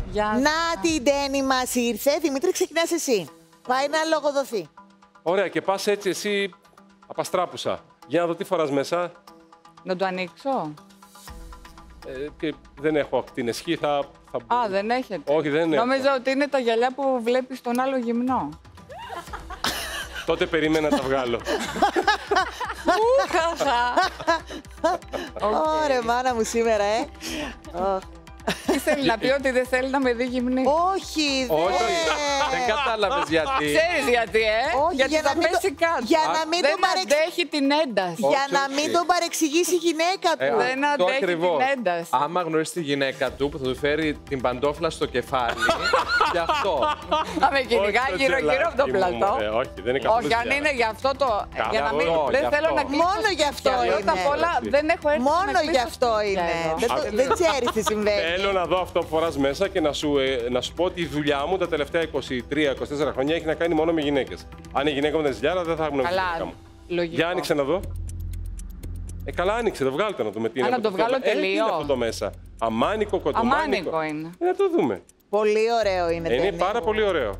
Να την Ντένι μας ήρθε. Δημήτρη, ξεκινάς εσύ. Πάει να λογοδοθεί. Ωραία, και πας έτσι εσύ απαστράπουσα. Για να δω τι φοράς μέσα. Να το ανοίξω. Και δεν έχω την εσχή, θα... Α, δεν έχετε. Όχι, δεν έχω. Νόμιζα ότι είναι τα γυαλιά που βλέπεις στον άλλο γυμνό. Τότε περίμενα να τα βγάλω. Ωραία, μάνα μου σήμερα, Τι θέλει να πει, ότι δεν θέλει να με δει γυμνή? Όχι, δεν κατάλαβες γιατί. Ξέρεις γιατί, Όχι, γιατί για θα να μην πέσει κάτω. για να μην Δεν τον αντέχει την ένταση. Για να μην τον παρεξηγήσει η γυναίκα του. Δεν αντέχει την ένταση. Άμα γνωρίσει τη γυναίκα του που θα του φέρει την παντόφλα στο κεφάλι, γι' αυτό. Θα με κυνηγάει γύρω-γύρω από το πλατό. Όχι, δεν είναι καθόλου. Όχι, αν είναι γι' αυτό το. Για να μην. Δεν θέλω να κλείσω. Μόνο γι' αυτό είναι. Πρώτα απ' όλα δεν έχω έρθει. Μόνο γι' αυτό είναι. Δεν ξέρεις τι συμβαίνει. Θέλω να δω αυτό που φοράς μέσα και να σου πω ότι η δουλειά μου τα τελευταία 23-24 χρόνια έχει να κάνει μόνο με γυναίκες. Αν η γυναίκα μου δεν ζηλιάρα, δεν θα γνωρίζει τη γυναίκα μου. Λογικό. Για άνοιξε να δω. Καλά, άνοιξε, το βγάλτε να δούμε τι είναι. Να το βγάλω τελείω. Τι είναι αυτό το μέσα. Αμάνικο, κοντομάνικο. Αμάνικο είναι. Να το δούμε. Πολύ ωραίο είναι. Είναι πάρα πολύ ωραίο.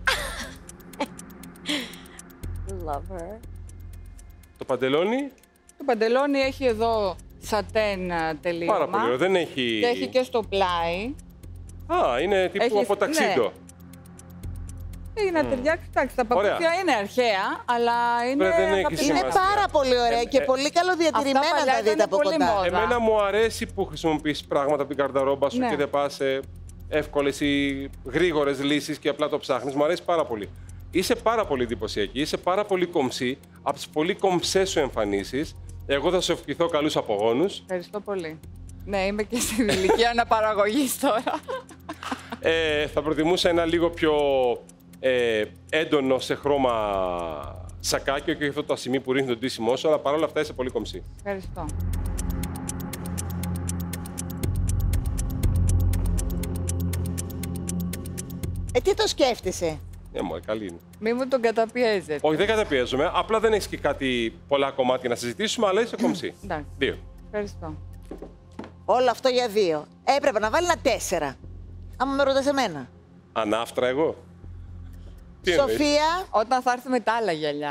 Love her. Το παντελόνι. Το παντελόνι έχει εδώ σατέν τελείωμα. Πάρα πολύ ωραίο. Δεν έχει. Και έχει και στο πλάι. Α, είναι τύπου από ταξίδο. Ναι. Έχει να ταιριάξει. Εντάξει, τα παπούτσια είναι αρχαία, αλλά είναι. Είναι πάρα πολύ ωραία και πολύ καλοδιατηρημένα να δείτε από κοντά. Εμένα μου αρέσει που χρησιμοποιείς πράγματα από την καρταρόμπα σου και δεν πας σε εύκολες ή γρήγορες λύσεις και απλά το ψάχνεις. Μου αρέσει πάρα πολύ. Είσαι πάρα πολύ εντυπωσιακή, είσαι πάρα πολύ κομψή, από τις πολύ κομψές σου εμφανίσεις. Εγώ θα σου ευχηθώ καλούς απογόνους. Ευχαριστώ πολύ. Ναι, είμαι και στην ηλικία αναπαραγωγής τώρα. Θα προτιμούσα ένα λίγο πιο έντονο σε χρώμα σακάκι και αυτό το ασημί που ρίχνει τον τίσιμό σου, αλλά παρόλα αυτά είσαι πολύ κομψή. Ευχαριστώ. Τι το σκέφτεσαι? Μωρέ, καλή είναι. Μη μου τον καταπιέζετε. Όχι, δεν καταπιέζομαι. Απλά δεν έχεις και κάτι πολλά κομμάτια να συζητήσουμε, αλλά είσαι κομψή. Εντάξει. 2. Ευχαριστώ. Όλο αυτό για 2. Έπρεπε να βάλει ένα 4. Άμα με ρωτάς εμένα. Ανάφτρα εγώ. Τι Σοφία. Όταν θα έρθει με τα άλλα γυαλιά.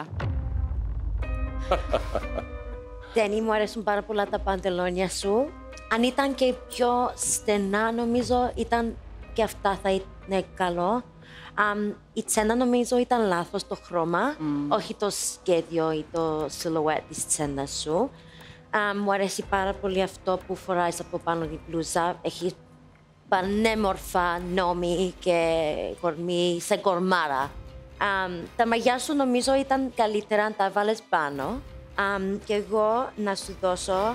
Ντένι, μου αρέσουν πάρα πολλά τα παντελόνια σου. Αν ήταν και πιο στενά, νομίζω ήταν και αυτά θα είναι καλό. Η τσέντα νομίζω ήταν λάθος το χρώμα, όχι το σχέδιο ή το silhouette της τσέντας σου. Μου αρέσει πάρα πολύ αυτό που φοράς από πάνω την μπλούζα. Έχει πανέμορφα νόμι και κορμί σε κορμάρα. Τα μαγιά σου νομίζω ήταν καλύτερα αν τα βάλες πάνω. Και εγώ να σου δώσω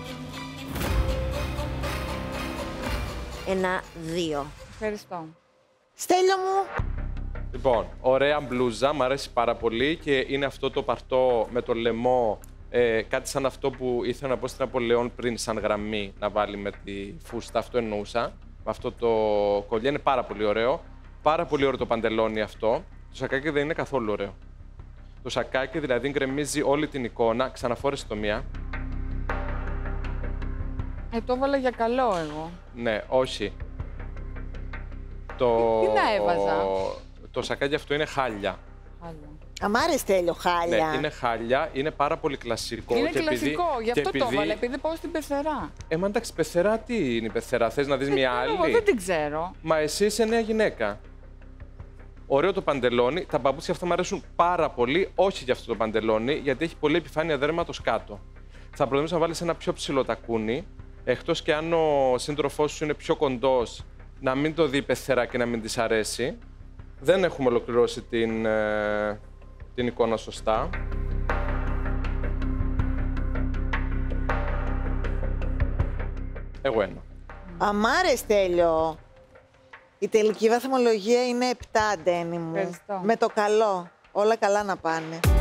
ένα 2. Ευχαριστώ. Στέλιο μου. Λοιπόν, ωραία μπλούζα, μου αρέσει πάρα πολύ και είναι αυτό το παρτό με το λαιμό, κάτι σαν αυτό που ήθελα να πω στην Απολεόν πριν σαν γραμμή να βάλει με τη φούστα, αυτό εννοούσα. Με αυτό το κολλιέ είναι πάρα πολύ ωραίο. Πάρα πολύ ωραίο το παντελόνι αυτό. Το σακάκι δεν είναι καθόλου ωραίο. Το σακάκι δηλαδή γκρεμίζει όλη την εικόνα. Ξαναφόρεσε το μία. Το έβαλα για καλό εγώ. Ναι, όχι. Τι να έβαζα. Το σακάκι αυτό είναι χάλια. Μ' άρεσε, Τέλειο, χάλια. Ναι, είναι χάλια, είναι πάρα πολύ κλασικό. Είναι κλασικό, γι' αυτό το έβαλα, επειδή πάω στην πεθερά. Μα εντάξει, πεθερά τι είναι η πεθερά, θες να δεις μια άλλη? Εγώ δεν την ξέρω. Μα εσύ είσαι νέα γυναίκα. Ωραίο το παντελόνι, τα παπούτσια αυτά μου αρέσουν πάρα πολύ, όχι για αυτό το παντελόνι, γιατί έχει πολύ επιφάνεια δέρματος κάτω. Θα προτιμούσα να βάλεις ένα πιο ψηλό τακούνι, εκτός και αν ο σύντροφός σου είναι πιο κοντός, να μην το δει πεθερά και να μην της αρέσει. Δεν έχουμε ολοκληρώσει την εικόνα σωστά. Εγώ ένα. Μ' άρεσε, Τέλειο. Η τελική βαθμολογία είναι 7, Ντένι μου. Ευχαριστώ. Με το καλό. Όλα καλά να πάνε.